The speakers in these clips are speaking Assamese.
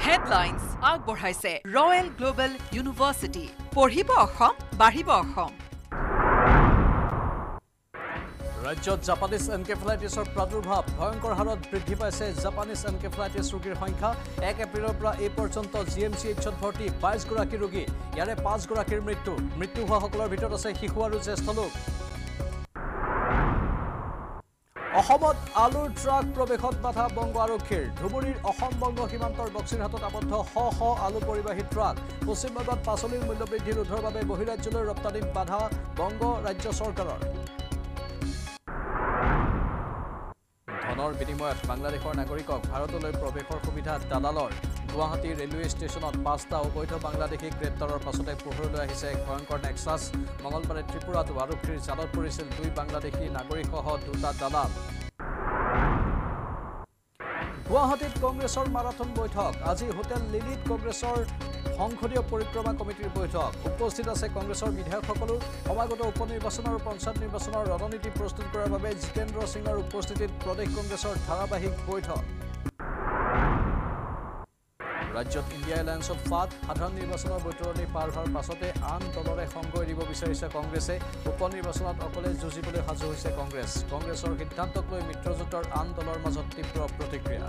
হেডলাইন্স আগবঢ়াইছে ৰয়েল গ্লোবেল ইউনিভাৰ্চিটি পঢ়িব অসম বাঢ়িব অসম ৰাজ্যত জাপানিজ এনকেফেলাইটিছৰ প্ৰাদুৰ্ভাৱ ভয়ংকৰ হাৰত বৃদ্ধি পাইছে জাপানিজ এনকেফেলাইটিছ ৰোগীৰ সংখ্যা 1 এপ্ৰিলৰ পৰা এই পৰ্যন্ত জিএমচিএইচত ভৰ্তি 22 গৰাকী ৰোগী ইয়াৰে 5 গৰাকীৰ মৃত্যু হোৱাসকলৰ ভিতৰত আছে শিশু আৰু জ্যেষ্ঠ লোক অসমত আলুৰ ট্ৰাক প্ৰৱেশত বাধা বংগ আৰক্ষীৰ ধুবুৰীৰ অসম বংগ সীমান্তৰ বক্সিৰহাটত আবদ্ধ শ আলু পৰিবাহী ট্ৰাক পশ্চিমবংগত পাচলিৰ মূল্য বৃদ্ধি ৰোধৰ বাবে বহিৰাজ্যলৈ ৰপ্তানিত বাধা বংগ ৰাজ্য চৰকাৰৰ ধনৰ বিনিময়ত বাংলাদেশৰ নাগৰিকক ভাৰতলৈ প্ৰৱেশৰ সুবিধা দালালৰ গুৱাহাটী ৰেলৱে ষ্টেচনত 5টা অবৈধ বাংলাদেশী গ্ৰেপ্তাৰৰ পাছতে পোহৰলৈ আহিছে এক ভয়ংকৰ নেক্সাছ মঙলবাৰে ত্ৰিপুৰাতো আৰক্ষীৰ জালত পৰিছিল 2 বাংলাদেশী নাগৰিকসহ 2টা দালাল গুৱাহাটীত কংগ্ৰেছৰ মাৰাথন বৈঠক আজি হোটেল লিলিত কংগ্ৰেছৰ সংসদীয় পৰিক্ৰমা কমিটিৰ বৈঠক উপস্থিত আছে কংগ্ৰেছৰ বিধায়কসকলো সমাগত উপনিৰ্বাচন আৰু পঞ্চায়ত নিৰ্বাচনৰ ৰণনীতি প্ৰস্তুত কৰাৰ বাবে জিতেন্দ্ৰ সিঙৰ উপস্থিতিত প্ৰদেশ কংগ্ৰেছৰ ধাৰাবাহিক বৈঠক ৰাজ্যত ইণ্ডিয়া এলায়েন্সত ফাট সাধাৰণ নিৰ্বাচনৰ বৈতৰণি পাৰ হোৱাৰ পাছতে আন দলৰে সংগ এৰিব বিচাৰিছে কংগ্ৰেছে উপনিৰ্বাচনত অকলে যুঁজিবলৈ সাজু হৈছে কংগ্ৰেছৰ সিদ্ধান্তক লৈ মিত্ৰজোঁটৰ আন দলৰ মাজত তীব্ৰ প্ৰতিক্ৰিয়া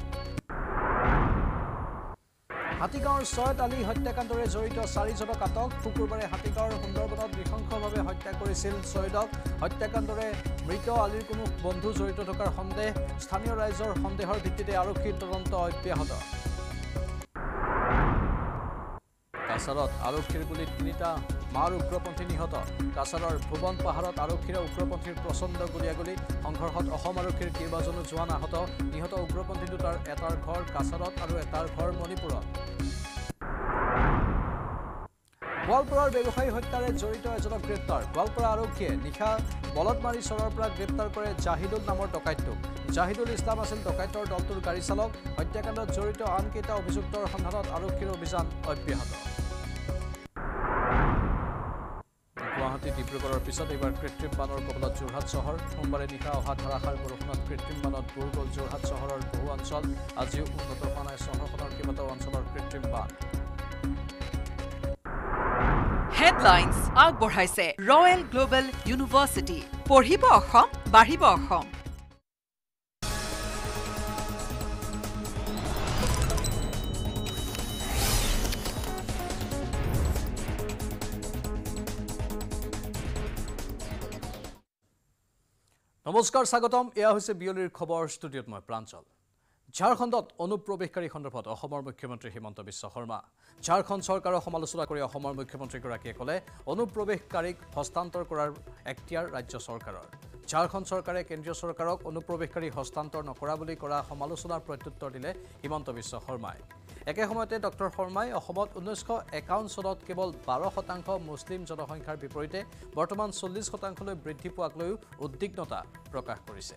হাতীগাঁৱৰ ছয়ত আলী হত্যাকাণ্ডৰে জড়িত 4জনক আটক শুকুৰবাৰে হাতীগাঁৱৰ সুন্দৰবনত নৃশংসভাৱে হত্যা কৰিছিল ছয়দক হত্যাকাণ্ডৰে মৃত আলীৰ কোনো বন্ধু জড়িত থকাৰ সন্দেহ স্থানীয় ৰাইজৰ সন্দেহৰ ভিত্তিতে আৰক্ষীৰ তদন্ত অব্যাহত কাছাৰত আৰক্ষীৰ গুলীত 3টা মাৰ উগ্ৰপন্থী নিহত কাছাৰৰ ভুৱন পাহাৰত আৰক্ষীৰ উগ্ৰপন্থীৰ প্ৰচণ্ড গুলীয়াগুলী সংঘৰ্ষত অসম আৰক্ষীৰ কেইবাজনো জোৱান আহত নিহত উগ্ৰপন্থী দুটাৰ এটাৰ ঘৰ কাছাৰত আৰু এটাৰ ঘৰ মণিপুৰত গোৱালপাৰাৰ ব্যৱসায়ী হত্যাৰে জড়িত এজনক গ্ৰেপ্তাৰ গোৱালপাৰা আৰক্ষীয়ে নিশা বলদমাৰী চৰৰ পৰা গ্ৰেপ্তাৰ কৰে জাহিদুল নামৰ ডকাইতটোক জাহিদুল ইছলাম আছিল ডকাইতৰ দলটোৰ গাড়ী চালক হত্যাকাণ্ডত জড়িত আন কেইটা অভিযুক্তৰ সন্ধানত আৰক্ষীৰ অভিযান অব্যাহত গুৱাহাটী ডিব্ৰুগড়ৰ পিছত এইবাৰ কৃত্ৰিম বানৰ কবলত যোৰহাট চহৰ সোমবাৰে নিশা অহা ধাৰাসাৰ বৰষুণত কৃত্ৰিম বানত বুৰ গ'ল যোৰহাট চহৰৰ বহু অঞ্চল আজিও উন্নত হোৱা নাই চহৰখনৰ কেইবাটাও অঞ্চলৰ কৃত্ৰিম বান হেডলাইন্স আগবঢ়াইছে ৰয়েল গ্লোবেল ইউনিভাৰ্চিটি পঢ়িব অসম বাঢ়িব অসম নমস্কাৰ স্বাগতম এয়া হৈছে বিয়লিৰ খবৰ ষ্টুডিঅ'ত মই প্ৰাঞ্চল ঝাৰখণ্ডত অনুপ্ৰৱেশকাৰী সন্দৰ্ভত অসমৰ মুখ্যমন্ত্ৰী হিমন্ত বিশ্ব শৰ্মা ঝাৰখণ্ড চৰকাৰৰ সমালোচনা কৰি অসমৰ মুখ্যমন্ত্ৰীগৰাকীয়ে ক'লে অনুপ্ৰৱেশকাৰীক হস্তান্তৰ কৰাৰ এখতিয়াৰ ৰাজ্য চৰকাৰৰ ঝাৰখণ্ড চৰকাৰে কেন্দ্ৰীয় চৰকাৰক অনুপ্ৰৱেশকাৰী হস্তান্তৰ নকৰা বুলি কৰা সমালোচনাৰ প্ৰত্যুত্তৰ দিলে হিমন্ত বিশ্ব শৰ্মাই একে সময়তে ডক্টৰ শৰ্মাই অসমত 1951 চনত কেৱল 12% মুছলিম জনসংখ্যাৰ বিপৰীতে বৰ্তমান 40%লৈ বৃদ্ধি পোৱাক লৈ উদ্বিগ্নতা প্ৰকাশ কৰিছে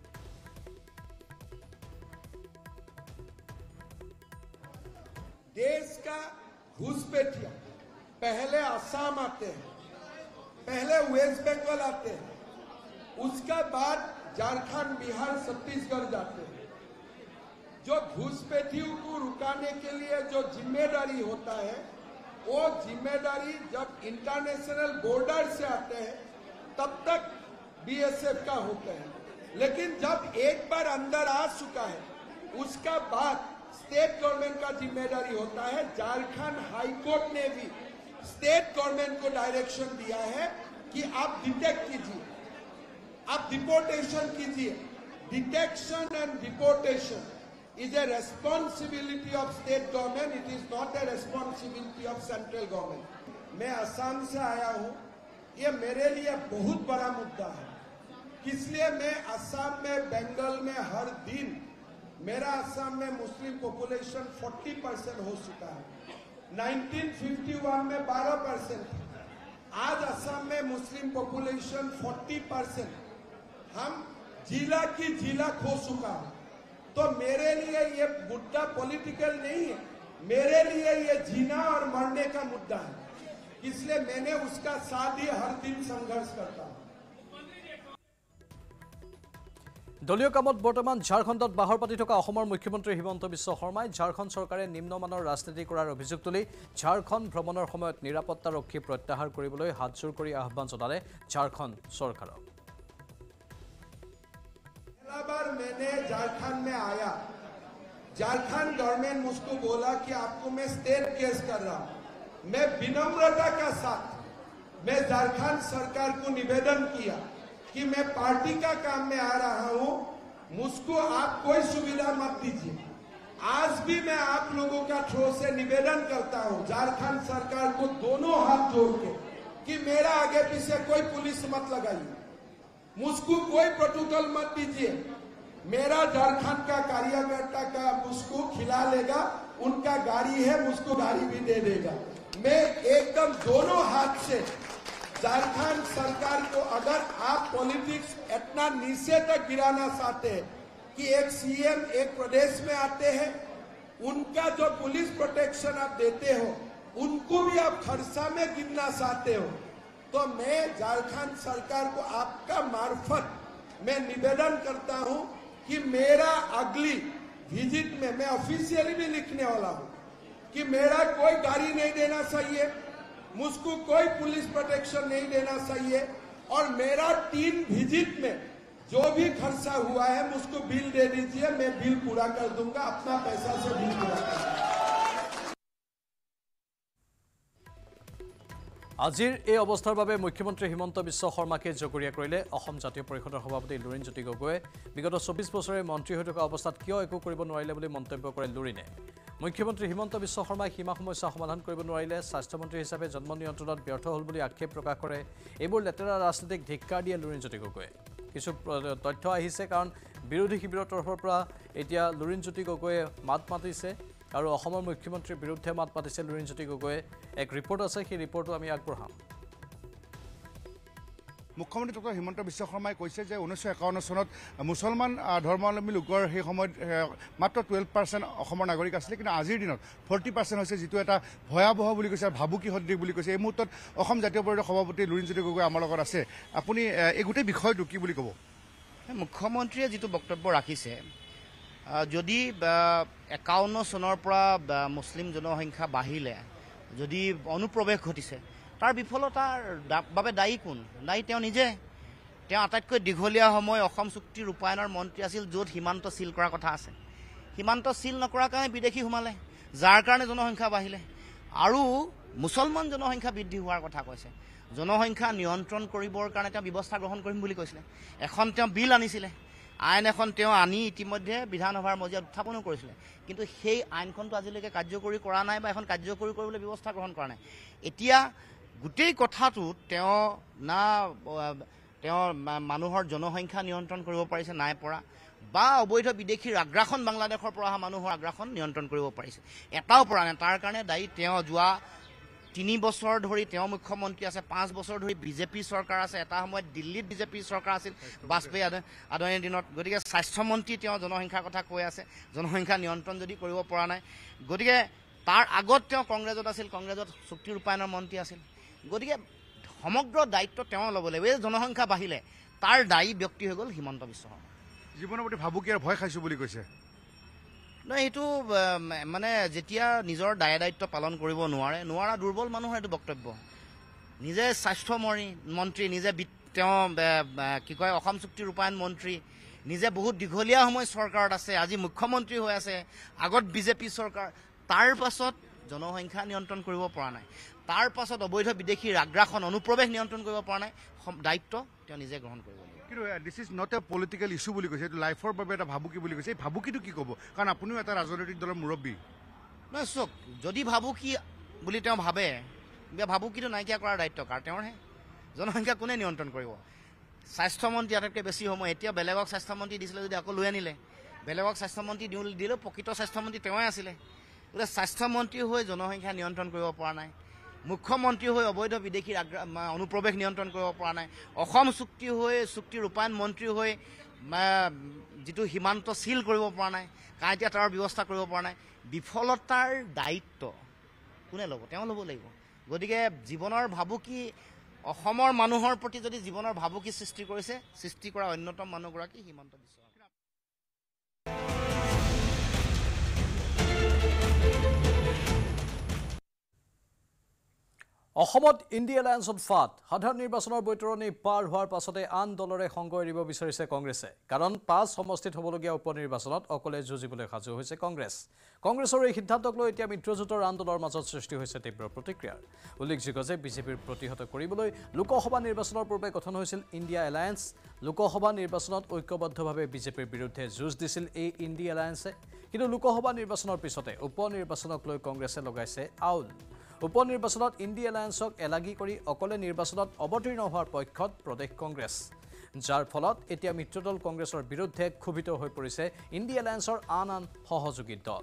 देश का घुसपैठिया पहले असम आते हैं पहले वेस्ट बंगाल आते हैं उसका बाद झारखंड बिहार छत्तीसगढ़ जाते हैं जो घुसपैठियों को रुकाने के लिए जो जिम्मेदारी होता है वो जिम्मेदारी जब इंटरनेशनल बॉर्डर से आते हैं तब तक बीएसएफ का होता है लेकिन जब एक बार अंदर आ चुका है उसका बाद स्टेट गवर्नमेंट का जिम्मेदारी होता है झारखंड हाई कोर्ट ने भी स्टेट गवर्नमेंट को डायरेक्शन दिया है कि आप डिटेक्ट कीजिए आप डिपोर्टेशन कीजिए detection and deportation is a responsibility of state government it is not a responsibility of central government मैं असम से आया हूं ये मेरे लिए बहुत बड़ा मुद्दा है इसलिए मैं असम में बंगाल में हर दिन मेरा असम में मुस्लिम पॉपुलेशन 40% हो चुका है 1951 में 12% आज असम में मुस्लिम पॉपुलेशन 40% हम जिला की जिला खो चुका है तो मेरे लिए ये मुद्दा पॉलिटिकल नहीं है मेरे लिए ये जीना और मरने का मुद्दा है इसलिए मैंने उसका साथ ही हर दिन संघर्ष करता हूं দলীয় কামত বৰ্তমান ঝাৰখণ্ডত বাহৰ পাতি থকা অসমৰ মুখ্যমন্ত্ৰী হিমন্ত বিশ্ব শৰ্মাই ঝাৰখণ্ড চৰকাৰে নিম্নমানৰ ৰাজনীতি কৰাৰ অভিযোগ তুলি ঝাৰখণ্ড ভ্ৰমণৰ সময়ত নিৰাপত্তাৰক্ষী প্ৰত্যাহাৰ কৰিবলৈ হাতজোৰ কৰি আহ্বান জনালে ঝাৰখণ্ড চৰকাৰক। पहला बार मैंने झारखंड में आया, झारखंड गवर्नमेंट मुझको बोला कि आपको मैं स्टेट केस कर रहा हूं। मैं विनम्रता का साथ मैं झारखंड सरकार को निवेदन किया कि मैं पार्टी का काम में आ रहा हूं, मुझको आप कोई सुविधा मत दीजिए। आज भी मैं आप लोगों का थ्रू से निवेदन करता हूं झारखंड सरकार को दोनों हाथ जोड़ के कि मेरा आगे पीछे कोई पुलिस मत लगाइए, मुझको कोई प्रोटोकॉल मत दीजिए। मेरा झारखंड का कार्यकर्ता का मुझको खिला लेगा, उनका गाड़ी है, मुझको गाड़ी भी दे देगा। मैं एकदम दोनों हाथ से झारखंड सरकार को, अगर आप पॉलिटिक्स इतना नीचे तक गिराना चाहते हैं कि एक सीएम एक प्रदेश में आते हैं, उनका जो पुलिस प्रोटेक्शन आप देते हो उनको भी आप खर्चा में गिनना चाहते हो, तो मैं झारखंड सरकार को आपका मार्फत मैं निवेदन करता हूं कि मेरा अगली विजिट में मैं ऑफिशियली भी लिखने वाला हूं कि मेरा कोई गाड़ी नहीं देना चाहिए, मुझको कोई पुलिस प्रोटेक्शन नहीं देना चाहिए, और मेरा 3 विजिट में जो भी खर्चा हुआ है मुझको बिल दे दीजिए, मैं बिल पूरा कर दूंगा, अपना पैसा से बिल पूरा कर दूंगा। আজিৰ এই অৱস্থাৰ বাবে মুখ্যমন্ত্ৰী হিমন্ত বিশ্ব শৰ্মাকে জগৰীয়া কৰিলে অসম জাতীয় পৰিষদৰ সভাপতি লুৰিণজ্যোতি গগৈয়ে। বিগত 24 বছৰে মন্ত্ৰী হৈ থকা অৱস্থাত কিয় একো কৰিব নোৱাৰিলে বুলি মন্তব্য কৰে লুৰিণে। মুখ্যমন্ত্ৰী হিমন্ত বিশ্ব শৰ্মাই সীমা সমস্যা সমাধান কৰিব নোৱাৰিলে, স্বাস্থ্যমন্ত্ৰী হিচাপে জন্ম নিয়ন্ত্ৰণত ব্যৰ্থ হ'ল বুলি আক্ষেপ প্ৰকাশ কৰে। এইবোৰ লেতেৰা ৰাজনীতিক ধিক্কাৰ দিয়ে লুৰিণজ্যোতি গগৈয়ে। কিছু তথ্য আহিছে, কাৰণ বিৰোধী শিবিৰৰ তৰফৰ পৰা এতিয়া লুৰিণজ্যোতি গগৈয়ে মাত মাতিছে আৰু অসমৰ মুখ্যমন্ত্ৰীৰ বিৰুদ্ধে মাত মাতিছে লুৰিণজ্যোতি গগৈয়ে। এক ৰিপৰ্ট আছে, সেই ৰিপৰ্টটো আমি আগবঢ়াম। মুখ্যমন্ত্ৰী ডক্টৰ হিমন্ত বিশ্ব শৰ্মাই কৈছে যে 1951 চনত মুছলমান ধৰ্মাৱলম্বী লোকৰ সেই সময়ত মাত্ৰ 12% অসমৰ নাগৰিক আছিলে, কিন্তু আজিৰ দিনত 40% হৈছে, যিটো এটা ভয়াৱহ বুলি কৈছে, ভাবুকি সদৃশ বুলি কৈছে। এই মুহূৰ্তত অসম জাতীয় পৰিষদৰ সভাপতি লুৰিণজ্যোতি গগৈ আমাৰ লগত আছে। আপুনি এই গোটেই বিষয়টো কি বুলি ক'ব? মুখ্যমন্ত্ৰীয়ে যিটো বক্তব্য ৰাখিছে, যদি 51 চনৰ পৰা মুছলিম জনসংখ্যা বাঢ়িলে, যদি অনুপ্ৰৱেশ ঘটিছে, তাৰ বিফলতাৰ বাবে দায়ী কোন? দায়ী তেওঁ নিজে। তেওঁ আটাইতকৈ দীঘলীয়া সময় অসম চুক্তি ৰূপায়ণৰ মন্ত্ৰী আছিল, য'ত সীমান্ত চিল কৰাৰ কথা আছে। সীমান্ত চিল নকৰাৰ কাৰণে বিদেশী সোমালে, যাৰ কাৰণে জনসংখ্যা বাঢ়িলে, আৰু মুছলমান জনসংখ্যা বৃদ্ধি হোৱাৰ কথা কৈছে। জনসংখ্যা নিয়ন্ত্ৰণ কৰিবৰ কাৰণে তেওঁ ব্যৱস্থা গ্ৰহণ কৰিম বুলি কৈছিলে। এখন তেওঁ বিল আনিছিলে, আইন এখন তেওঁ আনি ইতিমধ্যে বিধানসভাৰ মজিয়াত উত্থাপনো কৰিছিলে, কিন্তু সেই আইনখনটো আজিলৈকে কাৰ্যকৰী কৰা নাই বা এখন কাৰ্যকৰী কৰিবলৈ ব্যৱস্থা গ্ৰহণ কৰা নাই। এতিয়া গোটেই কথাটোত তেওঁ মানুহৰ জনসংখ্যা নিয়ন্ত্ৰণ কৰিব পাৰিছে নাই পৰা, বা অবৈধ বিদেশীৰ আগ্ৰাসন, বাংলাদেশৰ পৰা অহা মানুহৰ আগ্ৰাসন নিয়ন্ত্ৰণ কৰিব পাৰিছে, এটাও পৰা নাই। তাৰ কাৰণে দায়ী তেওঁ। যোৱা 3 বছৰ ধৰি তেওঁ মুখ্যমন্ত্ৰী আছে, 5 বছৰ ধৰি বিজেপি চৰকাৰ আছে, এটা সময়ত দিল্লীত বিজেপি চৰকাৰ আছিল বাজপেয়ী আদৰণিৰ দিনত। গতিকে স্বাস্থ্যমন্ত্ৰী তেওঁ জনসংখ্যাৰ কথা কৈ আছে, জনসংখ্যা নিয়ন্ত্ৰণ যদি কৰিব পৰা নাই। গতিকে তাৰ আগত তেওঁ কংগ্ৰেছত আছিল, কংগ্ৰেছত চুক্তি ৰূপায়ণৰ মন্ত্ৰী আছিল। গতিকে সমগ্ৰ দায়িত্ব তেওঁ ল'ব লাগিব। এই জনসংখ্যা বাঢ়িলে তাৰ দায়ী ব্যক্তি হৈ গ'ল হিমন্ত বিশ্ব শৰ্মা। জীৱনৰ প্ৰতি ভাবুকি আৰু ভয় খাইছোঁ বুলি কৈছে। নহয়, এইটো মানে যেতিয়া নিজৰ দায়িত্ব পালন কৰিব নোৱাৰা দুৰ্বল মানুহৰ এইটো বক্তব্য। নিজে স্বাস্থ্য মন্ত্ৰী, নিজে তেওঁ কি কয় অসম চুক্তি ৰূপায়ণ মন্ত্ৰী, নিজে বহুত দীঘলীয়া সময় চৰকাৰত আছে, আজি মুখ্যমন্ত্ৰী হৈ আছে, আগত বিজেপি চৰকাৰ, তাৰ পাছত জনসংখ্যা নিয়ন্ত্ৰণ কৰিব পৰা নাই, তাৰ পাছত অবৈধ বিদেশীৰ আগ্ৰাসন, অনুপ্ৰৱেশ নিয়ন্ত্ৰণ কৰিব পৰা নাই। দায়িত্ব তেওঁ নিজে গ্ৰহণ কৰিব লাগিব। কিন্তু this is not a political issue বুলি কৈছে, এইটো লাইফৰ বাবে এটা ভাবুকি বুলি কৈছে। এই ভাবুকিটো কি ক'ব? কাৰণ আপুনিও এটা ৰাজনৈতিক দলৰ মুৰব্বী। নহয়, চাওক, যদি ভাবুকি বুলি তেওঁ ভাবে, ভাবুকিটো নাইকিয়া কৰাৰ দায়িত্ব কাৰ? তেওঁৰহে। জনসংখ্যা কোনে নিয়ন্ত্ৰণ কৰিব? স্বাস্থ্যমন্ত্ৰী আটাইতকৈ বেছি সময়, এতিয়া বেলেগক স্বাস্থ্যমন্ত্ৰী দিছিলে যদি আকৌ লৈ আনিলে, বেলেগক স্বাস্থ্যমন্ত্ৰী দিলেও প্ৰকৃত স্বাস্থ্যমন্ত্ৰী তেওঁৱে আছিলে। গতিকে স্বাস্থ্যমন্ত্ৰী হৈ জনসংখ্যা নিয়ন্ত্ৰণ কৰিব পৰা নাই, মুখ্যমন্ত্ৰী হৈ অবৈধ বিদেশীৰ অনুপ্ৰৱেশ নিয়ন্ত্ৰণ কৰিব পৰা নাই, অসম চুক্তি হৈ চুক্তি ৰূপায়ণ মন্ত্ৰী হৈ যিটো সীমান্ত চিল কৰিব পৰা নাই, কাঁইটীয়া তাৰৰ ব্যৱস্থা কৰিব পৰা নাই। বিফলতাৰ দায়িত্ব কোনে ল'ব? তেওঁ ল'ব লাগিব। গতিকে জীৱনৰ ভাবুকি, অসমৰ মানুহৰ প্ৰতি যদি জীৱনৰ ভাবুকি সৃষ্টি কৰিছে, সৃষ্টি কৰা অন্যতম মানুহগৰাকী হিমন্ত বিশ্ব শৰ্মা। অসমত ইণ্ডিয়া এলায়েন্সত ফাট সাধাৰণ নিৰ্বাচনৰ বৈতৰণি পাৰ হোৱাৰ পাছতে আন দলৰে সংগ এৰিব বিচাৰিছে কংগ্ৰেছে কাৰণ 5 সমষ্টিত হ'বলগীয়া উপনিৰ্বাচনত অকলে যুঁজিবলৈ সাজু হৈছে কংগ্ৰেছৰ এই সিদ্ধান্তক লৈ এতিয়া মিত্ৰজোঁটৰ আন দলৰ মাজত সৃষ্টি হৈছে তীব্ৰ প্ৰতিক্ৰিয়াৰ উল্লেখযোগ্য যে বিজেপিৰ প্ৰতিহত কৰিবলৈ লোকসভা নিৰ্বাচনৰ পূৰ্বে গঠন হৈছিল ইণ্ডিয়া এলায়েন্স লোকসভা নিৰ্বাচনত ঐক্যবদ্ধভাৱে বিজেপিৰ বিৰুদ্ধে যুঁজ দিছিল এই ইণ্ডিয়া এলায়েন্সে কিন্তু লোকসভা নিৰ্বাচনৰ পিছতে উপনিৰ্বাচনক লৈ কংগ্ৰেছে লগাইছে আউল উপনিৰ্বাচনত ইণ্ডিয়া এলায়েন্সক এলাগি কৰি অকলে নিৰ্বাচনত অৱতীৰ্ণ হোৱাৰ পক্ষত প্ৰদেশ কংগ্ৰেছ যাৰ ফলত এতিয়া মিত্ৰদল কংগ্ৰেছৰ বিৰুদ্ধে ক্ষোভিত হৈ পৰিছে ইণ্ডিয়া এলায়েন্সৰ আন সহযোগী দল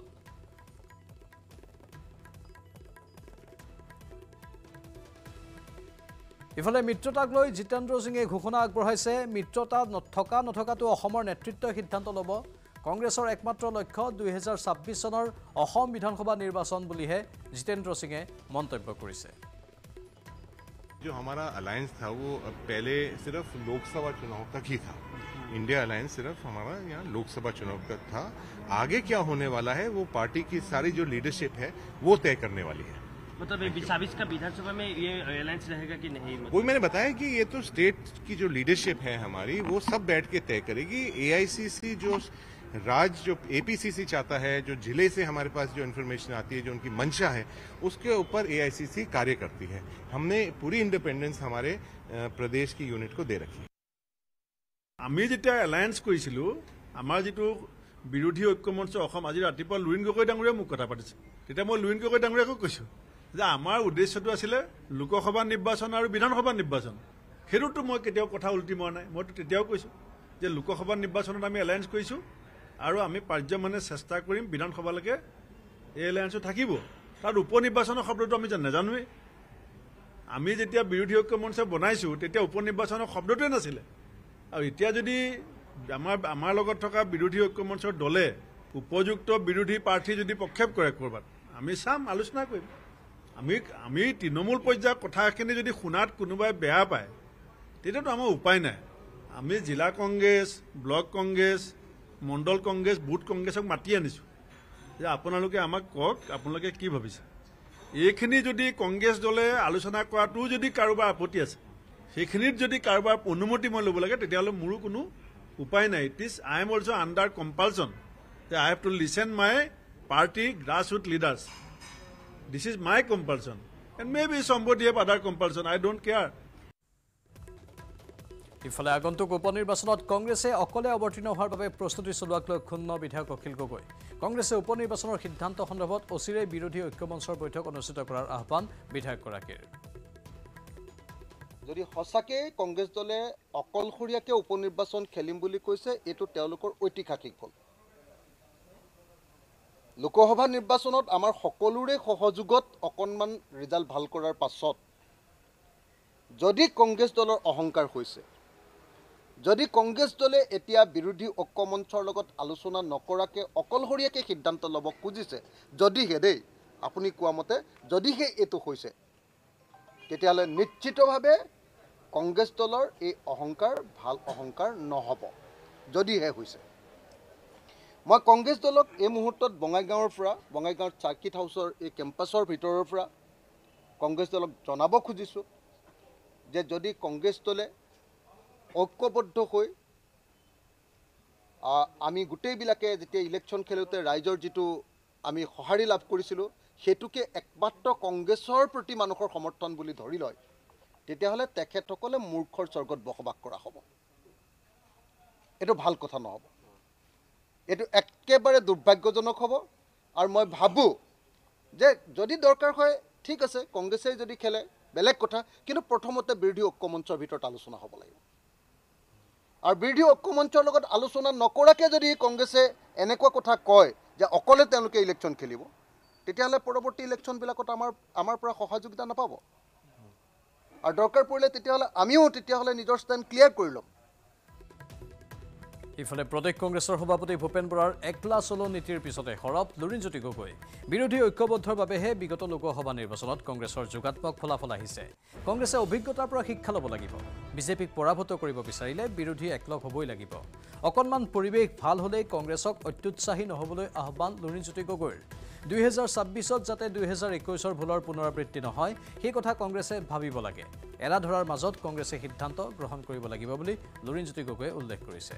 ইফালে মিত্ৰতাক লৈ জিতেন্দ্ৰ সিঙে ঘোষণা আগবঢ়াইছে মিত্ৰতা নথকাটো অসমৰ নেতৃত্বই সিদ্ধান্ত ল'ব কংগ্ৰেছৰ একমাত্ৰ লক্ষ্য 2026 চনৰ অসম বিধানসভা নিৰ্বাচন বুলিহে জিতেন্দ্ৰ সিঙে মন্তব্য কৰিছে जो हमारा अलायंस था वो पहले सिर्फ लोकसभा चुनाव तक ही था इंडिया अलायंस सिर्फ हमारा यहाँ लोकसभा चुनाव तक था आगे क्या होने वाला है वो पार्टी की सारी जो लीडरशिप है वो तय करने वाली है मतलब 26 का विधानसभा में ये अलायंस रहेगा कि नहीं वही मैंने बताया कि ये तो स्टेट की जो लीडरशिप है हमारी वो सब बैठ के तय करेगी एआईसीसी जो जो एपीसीसी चाहता है जो जिले से हमारे पास जो इन्फॉर्मेशन आती है जो उनकी मंशा है उसके ऊपर एआईसीसी कार्य करती है हमने पूरी इंडिपेंडेंस हमारे प्रदेश की यूनिट को दे रखी আমি যেতিয়া এলায়েন্স কৰিছিলোঁ আমাৰ যেটো বিৰোধী ঐক্যমঞ্চ অসম আজি ৰাতিপুৱা লুৰিণ গগৈ ডাঙৰীয়া মোক কথা পাতিছে তেতিয়া মই লুৰিণ গগৈ ডাঙৰীয়াক কৈছো যে আমাৰ উদ্দেশ্যটো আছিল লোকসভা নিৰ্বাচন আৰু বিধানসভা নিৰ্বাচন হেৰুটো মই কেতিয়াও কথা উল্টি মৰা নাই মই তেতিয়াও কৈছো যে লোকসভা নিৰ্বাচনত আমি এলায়েন্স কৰিছো আৰু আমি পাৰ্যমানে চেষ্টা কৰিম বিধানসভালৈকে এই এলায়েন্স থাকিব তাৰ উপনিৰ্বাচনৰ শব্দটো আমি নাজানোৱে আমি যেতিয়া বিৰোধী ঐক্যমঞ্চ বনাইছো তেতিয়া উপনিৰ্বাচনৰ শব্দটোৱে নাছিলে আৰু এতিয়া যদি আমাৰ লগত থকা বিৰোধী ঐক্যমঞ্চৰ দলে উপযুক্ত বিৰোধী প্ৰাৰ্থী যদি প্ৰক্ষেপ কৰে কৰবাত আমি চাম আলোচনা কৰিম আমি তৃণমূল পৰ্যায়ৰ কথাখিনি যদি শুনাত কোনোবাই বেয়া পায় তেতিয়াতো আমাৰ উপায় নাই আমি জিলা কংগ্ৰেছ ব্লক কংগ্ৰেছ মণ্ডল কংগ্ৰেছ বুথ কংগ্ৰেছক মাতি আনিছো যে আপোনালোকে আমাক কওক আপোনালোকে কি ভাবিছে এইখিনি যদি কংগ্ৰেছ দলে আলোচনা কৰাটো যদি কাৰোবাৰ আপত্তি আছে সেইখিনিত যদি কাৰোবাৰ অনুমতি মই ল'ব লাগে তেতিয়াহ'লে মোৰো কোনো উপায় নাই it is I am also under compulsion যে I have to listen my party grassroot leaders this is my compulsion and may be somebody have other compulsion I don't care ইফালে আগন্তুক উপনিৰ্বাচনত কংগ্ৰেছে অকলে অৱতীৰ্ণ হোৱাৰ বাবে প্ৰস্তুতি চলোৱাক লৈ ক্ষুণ্ণ বিধায়ক অখিল গগৈ কংগ্ৰেছে উপনিৰ্বাচনৰ সিদ্ধান্ত সন্দৰ্ভত অচিৰে বিৰোধী ঐক্যমঞ্চৰ বৈঠক অনুষ্ঠিত কৰাৰ আহ্বান বিধায়কগৰাকীৰ যদি সঁচাকে কংগ্ৰেছ দলে অকলশৰীয়াকে উপনিৰ্বাচন খেলিম বুলি কৈছে এটো তেওঁলোকৰ ঐতিহাসিক ভুল লোকসভা নিৰ্বাচনত আমাৰ সকলোৰে সহযোগত অকনমান ৰিজাল্ট ভাল কৰাৰ পাছত যদি কংগ্ৰেছ দলৰ অহংকাৰ হৈছে যদি কংগ্ৰেছ দলে এতিয়া বিৰোধী ঐক্যমঞ্চৰ লগত আলোচনা নকৰাকে অকলশৰীয়াকে সিদ্ধান্ত ল'ব খুজিছে যদিহে দেই আপুনি কোৱা মতে যদিহে এটো হৈছে তেতিয়াহ'লে নিশ্চিতভাৱে কংগ্ৰেছ দলৰ এই অহংকাৰ ভাল অহংকাৰ নহ'ব যদিহে হৈছে মই কংগ্ৰেছ দলক এই মুহূৰ্তত বঙাইগাঁৱৰ চাৰ্কিট হাউচৰ এই কেম্পাছৰ ভিতৰৰ পৰা কংগ্ৰেছ দলক জনাব খুজিছোঁ যে যদি কংগ্ৰেছ দলে ঐক্যবদ্ধ হৈ আমি গোটেইবিলাকে যেতিয়া ইলেকশ্যন খেলোতে ৰাইজৰ যিটো আমি সঁহাৰি লাভ কৰিছিলোঁ সেতুকে একমাত্ৰ কংগ্ৰেছৰ প্ৰতি মানুহৰ সমৰ্থন বুলি ধৰি লয় তেতিয়াহ'লে তেখেতসকলে মূৰ্খৰ স্বৰ্গত বসবাস কৰা হ'ব এটো ভাল কথা নহ'ব এটো একেবাৰে দুৰ্ভাগ্যজনক হ'ব আৰু মই ভাবো যে যদি দৰকাৰ হয় ঠিক আছে কংগ্ৰেছে যদি খেলে বেলেগ কথা কিন্তু প্ৰথমতে বিৰোধী ঐক্যমঞ্চৰ ভিতৰত আলোচনা হ'ব লাগিব আৰু বিৰোধী ঐক্যমঞ্চৰ লগত আলোচনা নকৰাকে যদি কংগ্ৰেছে এনেকুৱা কথা কয় যে অকলে তেওঁলোকে ইলেকশ্যন খেলিব তেতিয়াহ'লে পৰৱৰ্তী ইলেকশ্যনবিলাকত আমাৰ পৰা সহযোগিতা নাপাব আৰু দৰকাৰ পৰিলে আমিও নিজৰ ষ্টেণ্ড ক্লিয়াৰ কৰি ল'ম ইফালে প্ৰদেশ কংগ্ৰেছৰ সভাপতি ভূপেন বৰাৰ একলা চলো নীতিৰ পিছতে সৰব লুৰিণজ্যোতি গগৈ বিৰোধী ঐক্যবদ্ধৰ বাবেহে বিগত লোকসভা নিৰ্বাচনত কংগ্ৰেছৰ যোগাত্মক ফলাফল আহিছে কংগ্ৰেছে অভিজ্ঞতাৰ পৰা শিক্ষা ল'ব লাগিব বিজেপিক পৰাভূত কৰিব বিচাৰিলে বিৰোধী একলগ হ'বই লাগিব অকণমান পৰিৱেশ ভাল হ'লেই কংগ্ৰেছক অত্যুৎসাহী নহ'বলৈ আহ্বান লুৰিণজ্যোতি গগৈৰ 2026ত যাতে 2021ৰ ভুলৰ পুনৰাবৃত্তি নহয় সেই কথা কংগ্ৰেছে ভাবিব লাগে এৰা ধৰাৰ মাজত কংগ্ৰেছে সিদ্ধান্ত গ্ৰহণ কৰিব লাগিব বুলি লুৰিণজ্যোতি গগৈয়ে উল্লেখ কৰিছে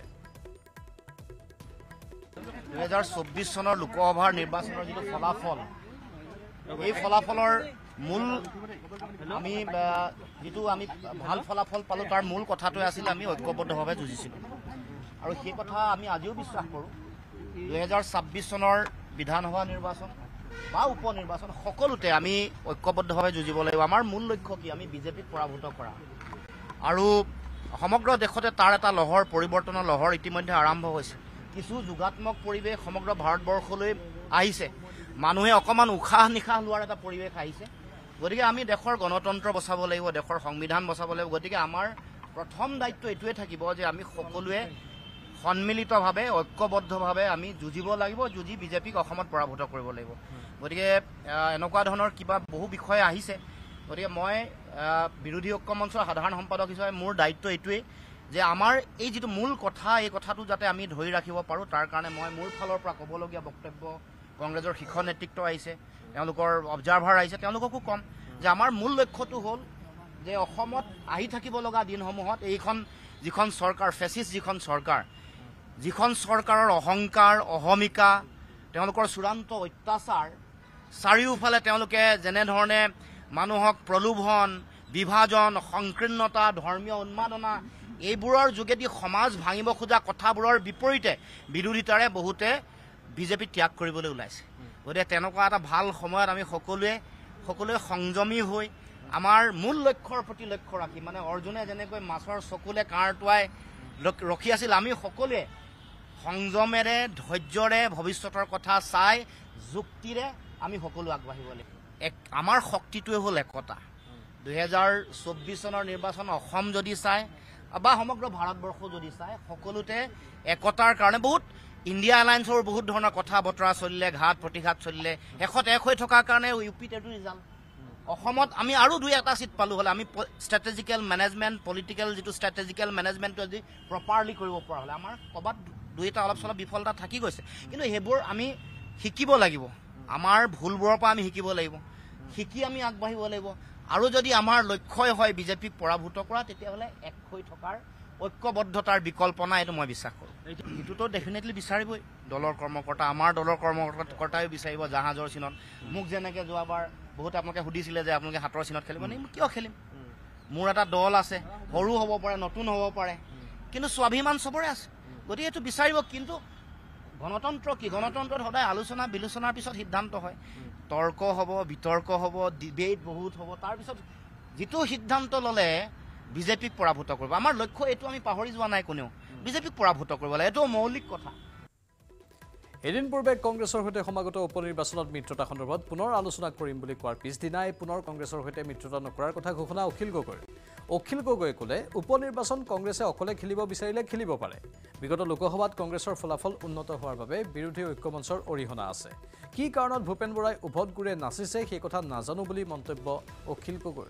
2024 চনৰ লোকসভাৰ নিৰ্বাচনৰ যিটো ফলাফল এই ফলাফলৰ মূল আমি যিটো আমি ভাল ফলাফল পালোঁ তাৰ মূল কথাটোৱে আছিল আমি ঐক্যবদ্ধভাৱে যুঁজিছিলোঁ আৰু সেই কথা আমি আজিও বিশ্বাস কৰোঁ 2026 চনৰ বিধানসভা নিৰ্বাচন বা উপ নিৰ্বাচন সকলোতে আমি ঐক্যবদ্ধভাৱে যুঁজিব লাগিব আমাৰ মূল লক্ষ্য কি আমি বিজেপিক পৰাভূত কৰা আৰু সমগ্ৰ দেশতে তাৰ এটা লহৰ পৰিৱৰ্তনৰ লহৰ ইতিমধ্যে আৰম্ভ হৈছে কিছু যোগাত্মক পৰিৱেশ সমগ্ৰ ভাৰতবৰ্ষলৈ আহিছে মানুহে অকণমান উশাহ নিশাহ লোৱাৰ এটা পৰিৱেশ আহিছে গতিকে আমি দেশৰ গণতন্ত্ৰ বচাব লাগিব দেশৰ সংবিধান বচাব লাগিব গতিকে আমাৰ প্ৰথম দায়িত্ব এইটোৱে থাকিব যে আমি সকলোৱে সন্মিলিতভাৱে ঐক্যবদ্ধভাৱে আমি যুঁজিব লাগিব যুঁজি বিজেপিক অসমত পৰাভূত কৰিব লাগিব গতিকে এনেকুৱা ধৰণৰ কিবা বহু বিষয় আহিছে গতিকে মই বিৰোধী ঐক্য মঞ্চৰ সাধাৰণ সম্পাদক হিচাপে মোৰ দায়িত্ব এইটোৱেই যে আমাৰ এই যিটো মূল কথা এই কথাটো যাতে আমি ধৰি ৰাখিব পাৰোঁ তাৰ কাৰণে মই মোৰ ফালৰ পৰা ক'বলগীয়া বক্তব্য কংগ্ৰেছৰ শীৰ্ষ নেতৃত্ব আহিছে তেওঁলোকৰ অবজাৰ্ভাৰ আহিছে তেওঁলোককো ক'ম যে আমাৰ মূল লক্ষ্যটো হ'ল যে অসমত আহি থাকিব লগা দিনসমূহত এইখন যিখন চৰকাৰ ফেচিষ্ট যিখন চৰকাৰৰ অহংকাৰ অহমিকা তেওঁলোকৰ চূড়ান্ত অত্যাচাৰ চাৰিওফালে তেওঁলোকে যেনেধৰণে মানুহক প্ৰলোভন বিভাজন সংকীৰ্ণতা ধৰ্মীয় উন্মাদনা এইবোৰৰ যোগেদি সমাজ ভাঙিব খোজা কথাবোৰৰ বিপৰীতে বিৰোধিতাৰে বহুতে বিজেপি ত্যাগ কৰিবলৈ ওলাইছে গতিকে তেনেকুৱা এটা ভাল সময়ত আমি সকলোৱে সংযমী হৈ আমাৰ মূল লক্ষ্যৰ প্ৰতি লক্ষ্য ৰাখি মানে অৰ্জুনে যেনেকৈ মাছৰ চকুলে কাঁড়টোৱাই ৰখি আছিল আমি সকলোৱে সংযমেৰে ধৈৰ্যৰে ভৱিষ্যতৰ কথা চাই যুক্তিৰে আমি সকলো আগবাঢ়িব লাগিব আমাৰ শক্তিটোৱে হ'ল একতা 2024 চনৰ নিৰ্বাচন অসম যদি চাই বা সমগ্ৰ ভাৰতবৰ্ষ যদি চাই সকলোতে একতাৰ কাৰণে বহুত ইণ্ডিয়া এলায়েন্সৰ বহুত ধৰণৰ কথা বতৰা চলিলে ঘাট প্ৰতিঘাত চলিলে শেষত এক হৈ থকাৰ কাৰণে ইউপিত এইটো ৰিজাল্ট অসমত আমি আৰু দুই এটা চিট পালোঁ হ'লে আমি ষ্ট্ৰেটেজিকেল মেনেজমেণ্ট পলিটিকেল যিটো ষ্ট্ৰেটেজিকেল মেনেজমেণ্টটো যদি প্ৰপাৰলি কৰিব পৰা হ'লে আমাৰ ক'ৰবাত দুই এটা অলপ চলপ বিফলতা থাকি গৈছে কিন্তু সেইবোৰ আমি শিকিব লাগিব আমাৰ ভুলবোৰৰ পৰা আমি শিকিব লাগিব শিকি আমি আগবাঢ়িব লাগিব আৰু যদি আমাৰ লক্ষ্যই হয় বিজেপিক পৰাভূত কৰা তেতিয়াহ'লে এক হৈ থকাৰ ঐক্যবদ্ধতাৰ বিকল্প নাই এইটো মই বিশ্বাস কৰোঁ এইটোতো ডেফিনেটলি বিচাৰিবই দলৰ কৰ্মকৰ্তা আমাৰ দলৰ কৰ্মকৰ্তাইও বিচাৰিব জাহাজৰ চিনত মোক যেনেকৈ যোৱাবাৰ বহুত আপোনালোকে সুধিছিলে যে আপোনালোকে হাতৰ চিনত খেলিব নে কিয় খেলিম মোৰ এটা দল আছে সৰু হ'ব পাৰে নতুন হ'ব পাৰে কিন্তু স্বাভিমান চবৰে আছে গতিকে এইটো বিচাৰিব কিন্তু গণতন্ত্ৰ কি গণতন্ত্ৰত সদায় আলোচনা বিলোচনাৰ পিছত সিদ্ধান্ত হয় তৰ্ক হ'ব বিতৰ্ক হ'ব ডিবেট বহুত হ'ব তাৰপিছত যিটো সিদ্ধান্ত ল'লে বিজেপিক পৰাভূত কৰিব আমাৰ লক্ষ্য এইটো আমি পাহৰি যোৱা নাই কোনেও বিজেপিক পৰাভূত কৰিব লাগে এইটো মৌলিক কথা এদিন পূৰ্বে কংগ্ৰেছৰ সৈতে সমাগত উপ নিৰ্বাচনত মিত্ৰতা সন্দৰ্ভত পুনৰ আলোচনা কৰিম বুলি কোৱাৰ পিছদিনাই পুনৰ কংগ্ৰেছৰ সৈতে মিত্ৰতা নকৰাৰ কথা ঘোষণা অখিল গগৈয়ে ক'লে উপ নিৰ্বাচন কংগ্ৰেছে অকলে খেলিব বিচাৰিলে খেলিব পাৰে বিগত লোকসভাত কংগ্ৰেছৰ ফলাফল উন্নত হোৱাৰ বাবে বিৰোধী ঐক্যমঞ্চৰ অৰিহণা আছে কি কাৰণত ভূপেন বৰাই উভত গুৰে নাচিছে সেই কথা নাজানো বুলি মন্তব্য অখিল গগৈৰ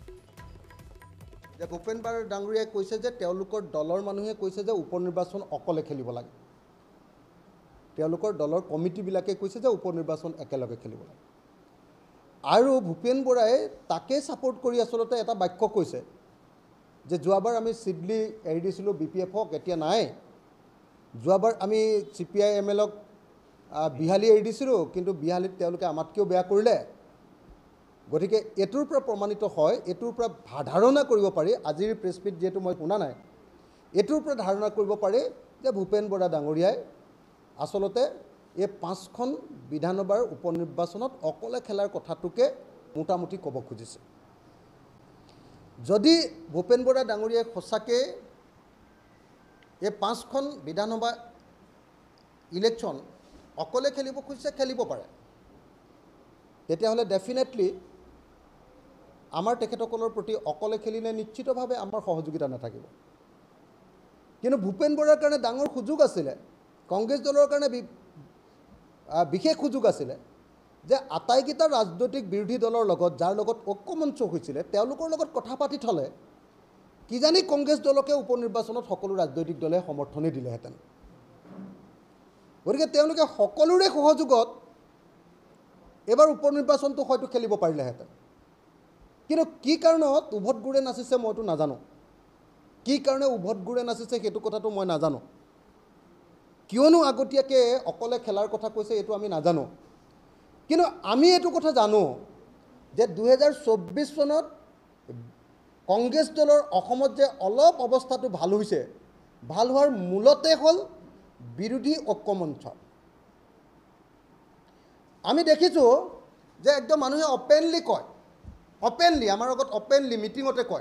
যে ভূপেন বৰা ডাঙৰীয়াই কৈছে যে তেওঁলোকৰ দলৰ মানুহে কৈছে যে উপ নিৰ্বাচন অকলে খেলিব লাগে তেওঁলোকৰ দলৰ কমিটিবিলাকে কৈছে যে উপ নিৰ্বাচন একেলগে খেলিব লাগে আৰু ভূপেন বৰাই তাকে ছাপোৰ্ট কৰি আচলতে এটা বাক্য কৈছে যে যোৱাবাৰ আমি চিডলি এৰি দিছিলোঁ BPFক এতিয়া নাই যোৱাবাৰ আমি CPI-MLক বিহালী এৰি দিছিলোঁ কিন্তু বিহালীত তেওঁলোকে আমাতকৈও বেয়া কৰিলে গতিকে এইটোৰ পৰা প্ৰমাণিত হয় এইটোৰ পৰা ধাৰণা কৰিব পাৰি আজিৰ প্ৰেছ মিট যিহেতু মই শুনা নাই এইটোৰ পৰা ধাৰণা কৰিব পাৰি যে ভূপেন বৰা ডাঙৰীয়াই আচলতে এই 5খন বিধানসভাৰ উপ নিৰ্বাচনত অকলে খেলাৰ কথাটোকে মোটামুটি ক'ব খুজিছে যদি ভূপেন বৰা ডাঙৰীয়াই সঁচাকৈ এই 5খন বিধানসভা ইলেকশ্যন অকলে খেলিব খুজিছে খেলিব পাৰে তেতিয়াহ'লে ডেফিনেটলি আমাৰ তেখেতসকলৰ প্ৰতি অকলে খেলিলে নিশ্চিতভাৱে আমাৰ সহযোগিতা নাথাকিব কিন্তু ভূপেন বৰাৰ কাৰণে ডাঙৰ সুযোগ আছিলে কংগ্ৰেছ দলৰ কাৰণে বিশেষ সুযোগ আছিলে যে আটাইকেইটা ৰাজনৈতিক বিৰোধী দলৰ লগত যাৰ লগত ঐক্যমঞ্চ হৈছিলে তেওঁলোকৰ লগত কথা পাতি থ'লে কিজানি কংগ্ৰেছ দলকে উপ নিৰ্বাচনত সকলো ৰাজনৈতিক দলে সমৰ্থনে দিলেহেঁতেন গতিকে তেওঁলোকে সকলোৰে সহযোগত এইবাৰ উপ নিৰ্বাচনটো হয়তো খেলিব পাৰিলেহেঁতেন কিন্তু কি কাৰণত উভত গুৰে নাচিছে মইতো নাজানো কি কাৰণে উভত গুৰে নাচিছে সেইটো কথাটো মই নাজানো কিয়নো আগতীয়াকৈ অকলে খেলাৰ কথা কৈছে এইটো আমি নাজানো কিন্তু আমি এইটো কথা জানো যে 2024 চনত কংগ্ৰেছ দলৰ অসমত যে অলপ অৱস্থাটো ভাল হৈছে ভাল হোৱাৰ মূলতে হ'ল বিৰোধী ঐক্যমঞ্চ আমি দেখিছোঁ যে একদম মানুহে অপেনলি কয় অপেনলি আমাৰ আগত অপেনলি মিটিঙতে কয়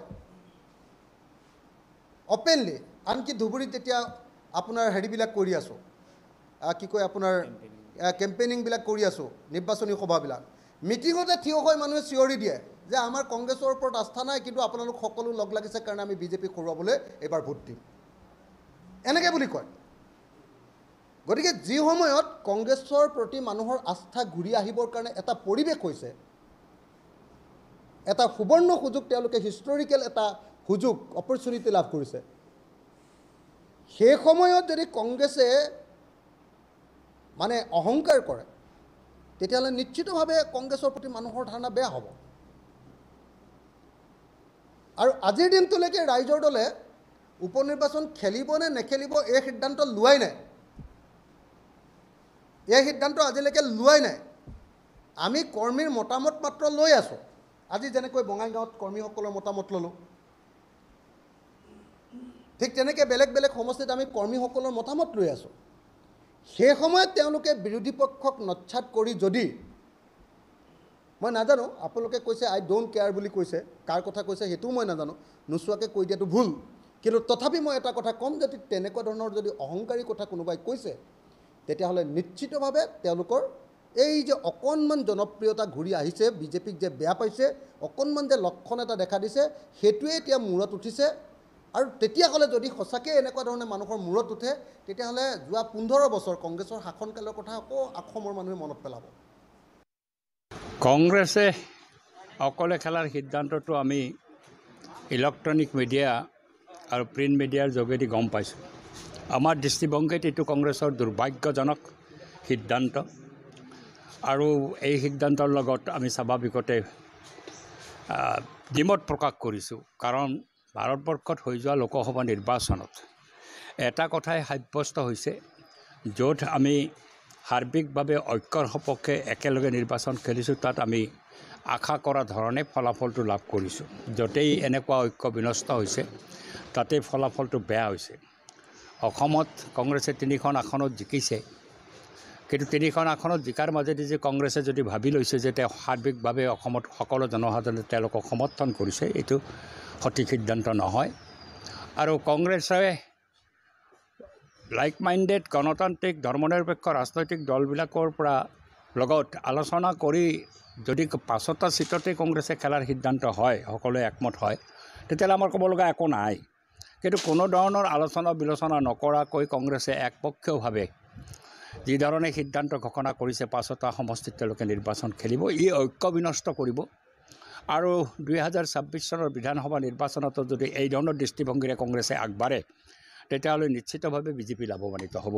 অপেনলি আনকি ধুবুৰীত যেতিয়া আপোনাৰ হেৰিবিলাক কৰি আছোঁ কি কয় আপোনাৰ কেম্পেইনিংবিলাক কৰি আছোঁ নিৰ্বাচনী সভাবিলাক মিটিঙতে থিয় হৈ মানুহে চিঞৰি দিয়ে যে আমাৰ কংগ্ৰেছৰ ওপৰত আস্থা নাই কিন্তু আপোনালোক সকলো লগ লাগিছে কাৰণে আমি বিজেপিক হৰুৱাবলৈ এবাৰ ভোট দিম এনেকৈ বুলি কয় গতিকে যি সময়ত কংগ্ৰেছৰ প্ৰতি মানুহৰ আস্থা ঘূৰি আহিবৰ কাৰণে এটা পৰিৱেশ হৈছে এটা সুবৰ্ণ সুযোগ তেওঁলোকে হিষ্টৰিকেল এটা সুযোগ অপৰচুনিটি লাভ কৰিছে সেই সময়ত যদি কংগ্ৰেছে মানে অহংকাৰ কৰে তেতিয়াহ'লে নিশ্চিতভাৱে কংগ্ৰেছৰ প্ৰতি মানুহৰ ধাৰণা বেয়া হ'ব আৰু আজিৰ দিনটোলৈকে ৰাইজৰ দলে উপ নিৰ্বাচন খেলিব নে নেখেলিব এই সিদ্ধান্ত লোৱাই নাই এই সিদ্ধান্ত আজিলৈকে লোৱাই নাই আমি কৰ্মীৰ মতামত মাত্ৰ লৈ আছোঁ আজি যেনেকৈ বঙাইগাঁৱত কৰ্মীসকলৰ মতামত ল'লোঁ ঠিক তেনেকৈ বেলেগ বেলেগ সমষ্টিত আমি কৰ্মীসকলৰ মতামত লৈ আছোঁ সেই সময়ত তেওঁলোকে বিৰোধী পক্ষক নচ্ছাত কৰি যদি মই নাজানো আপোনালোকে কৈছে আই ডোণ্ট কেয়াৰ বুলি কৈছে কাৰ কথা কৈছে সেইটোও মই নাজানো নোচোৱাকৈ কৈ দিয়াটো ভুল কিন্তু তথাপি মই এটা কথা ক'ম যদি তেনেকুৱা ধৰণৰ যদি অহংকাৰী কথা কোনোবাই কৈছে তেতিয়াহ'লে নিশ্চিতভাৱে তেওঁলোকৰ এই যে অকণমান জনপ্ৰিয়তা ঘূৰি আহিছে বিজেপিক যে বেয়া পাইছে অকণমান যে লক্ষণ এটা দেখা দিছে সেইটোৱে এতিয়া মূৰত উঠিছে আৰু তেতিয়াহ'লে যদি সঁচাকৈ এনেকুৱা ধৰণে মানুহৰ মূৰত উঠে তেতিয়াহ'লে যোৱা 15 বছৰ কংগ্ৰেছৰ শাসনকালৰ কথা আকৌ অসমৰ মানুহে মনত পেলাব কংগ্ৰেছে অকলে খেলাৰ সিদ্ধান্তটো আমি ইলেক্ট্ৰনিক মিডিয়া আৰু প্ৰিণ্ট মিডিয়াৰ যোগেদি গম পাইছোঁ আমাৰ দৃষ্টিভংগীত এইটো কংগ্ৰেছৰ দুৰ্ভাগ্যজনক সিদ্ধান্ত আৰু এই সিদ্ধান্তৰ লগত আমি স্বাভাৱিকতে দ্বিমত প্ৰকাশ কৰিছোঁ কাৰণ ভাৰতবৰ্ষত হৈ যোৱা লোকসভা নিৰ্বাচনত এটা কথাই সাব্যস্ত হৈছে য'ত আমি সাৰ্বিকভাৱে ঐক্যৰ সপক্ষে একেলগে নিৰ্বাচন খেলিছোঁ তাত আমি আশা কৰা ধৰণে ফলাফলটো লাভ কৰিছোঁ য'তেই এনেকুৱা ঐক্য বিনষ্ট হৈছে তাতে ফলাফলটো বেয়া হৈছে অসমত কংগ্ৰেছে 3খন আসনত জিকিছে কিন্তু 3খন আসনত জিকাৰ মাজেদি যে কংগ্ৰেছে যদি ভাবি লৈছে যে তেওঁ সাৰ্বিকভাৱে অসমত সকলো জনসাধাৰণে তেওঁলোকক সমৰ্থন কৰিছে এইটো সঠিক সিদ্ধান্ত নহয় আৰু কংগ্ৰেছে লাইক মাইণ্ডেড গণতান্ত্ৰিক ধৰ্মনিৰপেক্ষ ৰাজনৈতিক দলবিলাকৰ পৰা লগত আলোচনা কৰি যদি 5টা চিটতে কংগ্ৰেছে খেলাৰ সিদ্ধান্ত হয় সকলোৱে একমত হয় তেতিয়াহ'লে আমাৰ ক'ব লগা একো নাই কিন্তু কোনো ধৰণৰ আলোচনা বিলোচনা নকৰাকৈ কংগ্ৰেছে একপক্ষীয়ভাৱে যি ধৰণে সিদ্ধান্ত ঘোষণা কৰিছে 5টা সমষ্টিত তেওঁলোকে নিৰ্বাচন খেলিব ই ঐক্য বিনষ্ট কৰিব আৰু 2026 চনৰ বিধানসভা নিৰ্বাচনতো যদি এই ধৰণৰ দৃষ্টিভংগীৰে কংগ্ৰেছে আগবাঢ়ে তেতিয়াহ'লে নিশ্চিতভাৱে বিজেপি লাভৱান্বিত হ'ব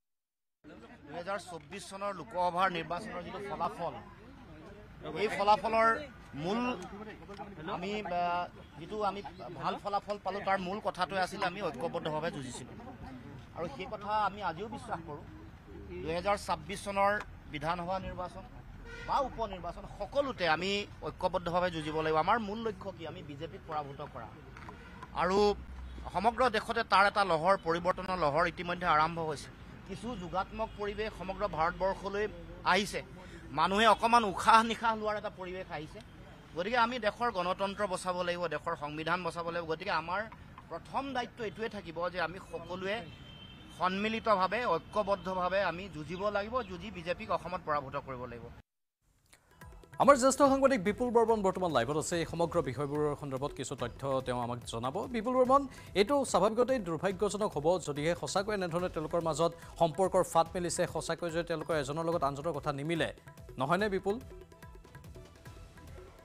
2024 চনৰ লোকসভাৰ নিৰ্বাচনৰ যিটো ফলাফল এই ফলাফলৰ মূল আমি যিটো আমি ভাল ফলাফল পালোঁ তাৰ মূল কথাটোৱে আছিল আমি ঐক্যবদ্ধভাৱে যুঁজিছিলোঁ আৰু সেই কথা আমি আজিও বিশ্বাস কৰোঁ 2026 চনৰ বিধানসভা নিৰ্বাচন বা উপ নিৰ্বাচন সকলোতে আমি ঐক্যবদ্ধভাৱে যুঁজিব লাগিব আমাৰ মূল লক্ষ্য কি আমি বিজেপিক পৰাভূত কৰা আৰু সমগ্ৰ দেশতে তাৰ এটা লহৰ পৰিৱৰ্তনৰ লহৰ ইতিমধ্যে আৰম্ভ হৈছে কিছু যোগাত্মক পৰিৱেশ সমগ্ৰ ভাৰতবৰ্ষলৈ আহিছে মানুহে অকণমান উশাহ নিশাহ লোৱাৰ এটা পৰিৱেশ আহিছে গতিকে আমি দেশৰ গণতন্ত্ৰ বচাব লাগিব দেশৰ সংবিধান বচাব লাগিব গতিকে আমাৰ প্ৰথম দায়িত্ব এইটোৱে থাকিব যে আমি সকলোৱে সন্মিলিতভাৱে ঐক্যবদ্ধভাৱে আমি যুঁজিব লাগিব যুঁজি বিজেপিক অসমত পৰাভূত কৰিব লাগিব আমাৰ জ্যেষ্ঠ সাংবাদিক বিপুল বৰ্মন বৰ্তমান লাইভত আছে এই সমগ্ৰ বিষয়বোৰৰ সন্দৰ্ভত কিছু তথ্য তেওঁ আমাক জনাব বিপুল বৰ্মন এইটো স্বাভাৱিকতেই দুৰ্ভাগ্যজনক হ'ব যদিহে সঁচাকৈ এনেধৰণে তেওঁলোকৰ মাজত সম্পৰ্কৰ ফাট মেলিছে সঁচাকৈ যদি তেওঁলোকৰ এজনৰ লগত আনজনৰ কথা নিমিলে নহয়নে বিপুল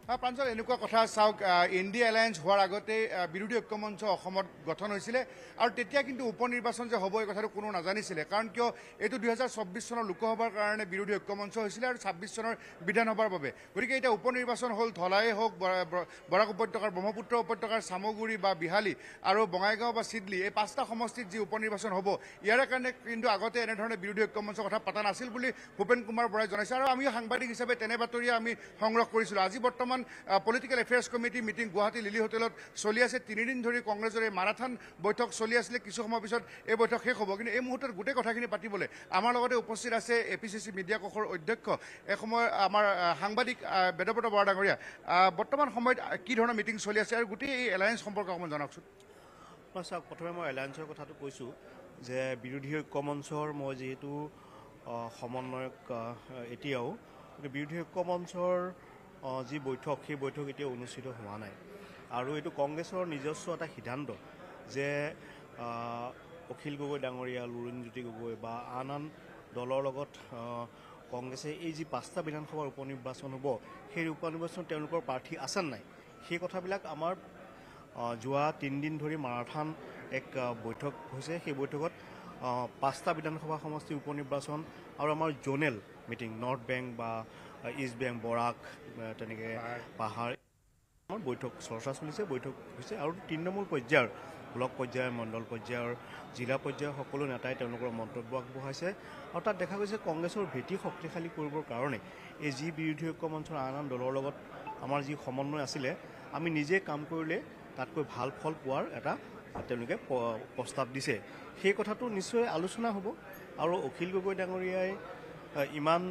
প্ৰাঞ্জল এনেকুৱা কথা চাওক ইণ্ডিয়া এলায়েন্স হোৱাৰ আগতে বিৰোধী ঐক্যমঞ্চ অসমত গঠন হৈছিলে আৰু তেতিয়া কিন্তু উপ নিৰ্বাচন যে হ'ব এই কথাটো কোনো নাজানিছিলে কাৰণ কিয় এইটো 2024 চনৰ লোকসভাৰ কাৰণে বিৰোধী ঐক্যমঞ্চ হৈছিলে আৰু 26 চনৰ বিধানসভাৰ বাবে গতিকে এতিয়া উপ নিৰ্বাচন হ'ল ধলাই হওক বৰাক উপত্যকাৰ ব্ৰহ্মপুত্ৰ উপত্যকাৰ চামগুৰি বা বিহালী আৰু বঙাইগাঁও বা চিডলি এই 5টা সমষ্টিত যি উপ নিৰ্বাচন হ'ব ইয়াৰ কাৰণে কিন্তু আগতে এনেধৰণে বিৰোধী ঐক্যমঞ্চৰ কথা পতা নাছিল বুলি ভূপেন কুমাৰ বৰাই জনাইছে আৰু আমি সাংবাদিক হিচাপে তেনে বাতৰিয়ে আমি সংগ্ৰহ কৰিছিলোঁ আজি বৰ্তমান political affairs committee meeting Guwahati Lily হোটেলত চলি আছে 3 দিন ধৰি কংগ্ৰেছৰ এই মাৰাথান বৈঠক চলি আছিলে কিছু সময়ৰ পিছত এই বৈঠক শেষ হ'ব কিন্তু এই মুহূৰ্তত গোটেই কথাখিনি পাতিবলৈ আমাৰ লগতে উপস্থিত আছে APCC মিডিয়া কোষৰ অধ্যক্ষ এসময় আমাৰ সাংবাদিক বেদব্ৰত বৰা ডাঙৰীয়া বৰ্তমান সময়ত কি ধৰণৰ মিটিং চলি আছে আৰু গোটেই এই এলায়েন্স সম্পৰ্কে অকণমান জনাওকচোন চাওক প্ৰথমে মই এলায়েন্সৰ কথাটো কৈছোঁ যে বিৰোধী ঐক্যমঞ্চৰ মই যিহেতু সমন্বয়ক এতিয়াও বিৰোধী ঐক্যমঞ্চৰ যি বৈঠক সেই বৈঠক এতিয়া অনুষ্ঠিত হোৱা নাই আৰু এইটো কংগ্ৰেছৰ নিজস্ব এটা সিদ্ধান্ত যে অখিল গগৈ ডাঙৰীয়া লুৰিণজ্যোতি গগৈ বা আন দলৰ লগত কংগ্ৰেছে এই যি 5টা বিধানসভাৰ উপ নিৰ্বাচন হ'ব সেই উপ নিৰ্বাচনত তেওঁলোকৰ প্ৰাৰ্থী আছে নাই সেই কথাবিলাক আমাৰ যোৱা 3 দিন ধৰি মাৰাথান এক বৈঠক হৈছে সেই বৈঠকত 5টা বিধানসভা সমষ্টিৰ উপ নিৰ্বাচন আৰু আমাৰ জোনেল মিটিং নৰ্থ বেংক বা ইষ্ট বেংক বৰাক তেনেকৈ পাহাৰ আমাৰ বৈঠক চৰ্চা চলিছে বৈঠক হৈছে আৰু তৃণমূল পৰ্যায়ৰ ব্লক পৰ্যায়ৰ মণ্ডল পৰ্যায়ৰ জিলা পৰ্যায়ৰ সকলো নেতাই তেওঁলোকৰ মন্তব্য আগবঢ়াইছে আৰু তাত দেখা গৈছে কংগ্ৰেছৰ ভেটি শক্তিশালী কৰিবৰ কাৰণে এই যি বিৰোধী ঐক্যমঞ্চৰ আন দলৰ লগত আমাৰ যি সমন্বয় আছিলে আমি নিজে কাম কৰিলে তাতকৈ ভাল ফল পোৱাৰ এটা তেওঁলোকে প্ৰস্তাৱ দিছে সেই কথাটো নিশ্চয় আলোচনা হ'ব আৰু অখিল গগৈ ডাঙৰীয়াই ইমান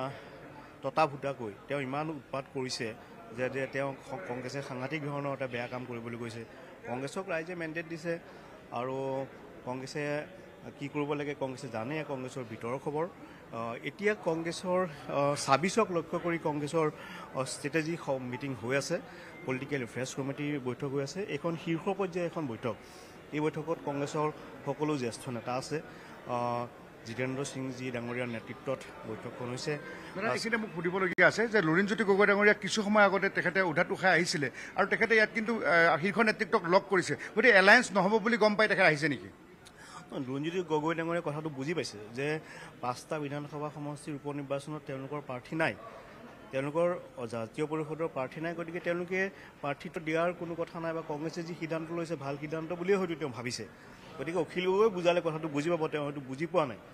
ততাভূতাকৈ তেওঁ ইমান উৎপাত কৰিছে যে তেওঁ কংগ্ৰেছে সাংঘাতিক ধৰণৰ এটা বেয়া কাম কৰিবলৈ গৈছে কংগ্ৰেছক ৰাইজে মেণ্ডেট দিছে আৰু কংগ্ৰেছে কি কৰিব লাগে কংগ্ৰেছে জানে কংগ্ৰেছৰ ভিতৰৰ খবৰ এতিয়া কংগ্ৰেছৰ 26ক লক্ষ্য কৰি কংগ্ৰেছৰ ষ্ট্ৰেটেজি মিটিং হৈ আছে পলিটিকেল এফেয়াৰ্ছ কমিটিৰ বৈঠক হৈ আছে এখন শীৰ্ষ পৰ্যায়ৰ এখন বৈঠক এই বৈঠকত কংগ্ৰেছৰ সকলো জ্যেষ্ঠ নেতা আছে জিতেন্দ্ৰ সিং জি ডাঙৰীয়াৰ নেতৃত্বত বৈঠকখন হৈছে এইখিনি মোক সুধিবলগীয়া আছে যে লুৰিণজ্যোতি গগৈ ডাঙৰীয়া কিছু সময় আগতে তেখেতে উধাত উখাই আহিছিলে আৰু তেখেতে ইয়াত কিন্তু শীৰ্ষ নেতৃত্বক লগ কৰিছে গতিকে এলায়েন্স নহ'ব বুলি গম পাই তেখেত আহিছে নেকি লুৰিণজ্যোতি গগৈ ডাঙৰীয়াই কথাটো বুজি পাইছে যে 5টা বিধানসভা সমষ্টিৰ উপ নিৰ্বাচনত তেওঁলোকৰ প্ৰাৰ্থী নাই তেওঁলোকৰ জাতীয় পৰিষদৰ প্ৰাৰ্থী নাই গতিকে তেওঁলোকে প্ৰাৰ্থীটো দিয়াৰ কোনো কথা নাই বা কংগ্ৰেছে যি সিদ্ধান্ত লৈছে ভাল সিদ্ধান্ত বুলিয়ে হয়তো তেওঁ ভাবিছে গতিকে অখিল গগৈ বুজালে কথাটো বুজি পাব তেওঁ হয়তো বুজি পোৱা নাই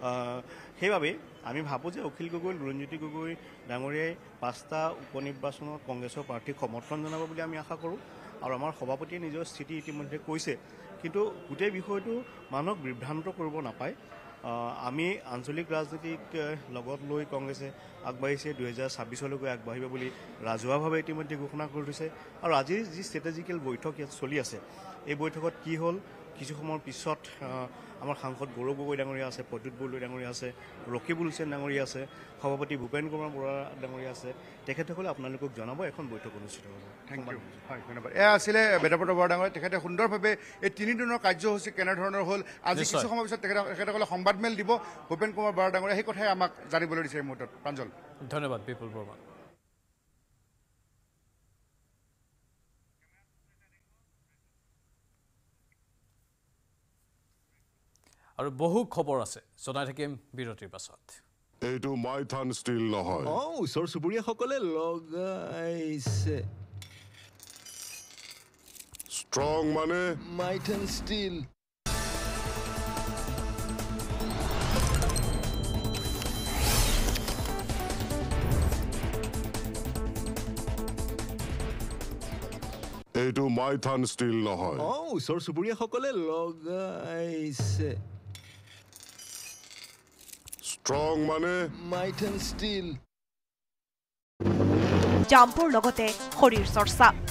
সেইবাবে আমি ভাবোঁ যে অখিল গগৈ লুৰিণজ্যোতি গগৈ ডাঙৰীয়াই 5টা উপ নিৰ্বাচনত কংগ্ৰেছৰ প্ৰাৰ্থীক সমৰ্থন জনাব বুলি আমি আশা কৰোঁ আৰু আমাৰ সভাপতিয়ে নিজৰ স্থিতি ইতিমধ্যে কৈছে কিন্তু গোটেই বিষয়টো মানুহক বিভ্ৰান্ত কৰিব নাপায় আমি আঞ্চলিক ৰাজনীতিক লগত লৈ কংগ্ৰেছে আগবাঢ়িছে 2026লৈকে আগবাঢ়িব বুলি ৰাজহুৱাভাৱে ইতিমধ্যে ঘোষণা কৰি দিছে আৰু আজিৰ যি ষ্ট্ৰেটেজিকেল বৈঠক ইয়াত চলি আছে এই বৈঠকত কি হ'ল কিছু সময়ৰ পিছত আমাৰ সাংসদ গৌৰৱ গগৈ ডাঙৰীয়া আছে প্ৰদ্যুৎ বৰদলৈ ডাঙৰীয়া আছে ৰকিবুল হুছেইন ডাঙৰীয়া আছে সভাপতি ভূপেন কুমাৰ বৰা ডাঙৰীয়া আছে তেখেতসকলে আপোনালোকক জনাব এখন বৈঠক অনুষ্ঠিত হ'ব থেংক ইউ হয় ধন্যবাদ এয়া আছিলে বেদব্ৰত বৰা ডাঙৰীয়া তেখেতে সুন্দৰভাৱে এই 3 দিনৰ কাৰ্যসূচী কেনেধৰণৰ হ'ল আজি কিছু সময়ৰ পিছত তেখেতসকলে সংবাদমেল দিব ভূপেন কুমাৰ বৰা ডাঙৰীয়া সেই কথাই আমাক জানিবলৈ দিছে এই মুহূৰ্তত প্ৰাঞ্জল ধন্যবাদ বিপুল বৰ্মা আৰু বহু খবৰ আছে জনাই থাকিম বিৰতিৰ পাছত এইটো মাইথান ষ্টিল নহয় ওচৰ চুবুৰীয়াসকলে লগাইছে ষ্ট্ৰং মানে মাইথান ষ্টিল এইটো মাইথান ষ্টিল নহয় ওচৰ চুবুৰীয়াসকলে লগাইছে ষ্ট্ৰং মানে মাইথান ষ্টিল জাম্পৰ লগতে শৰীৰ চৰ্চা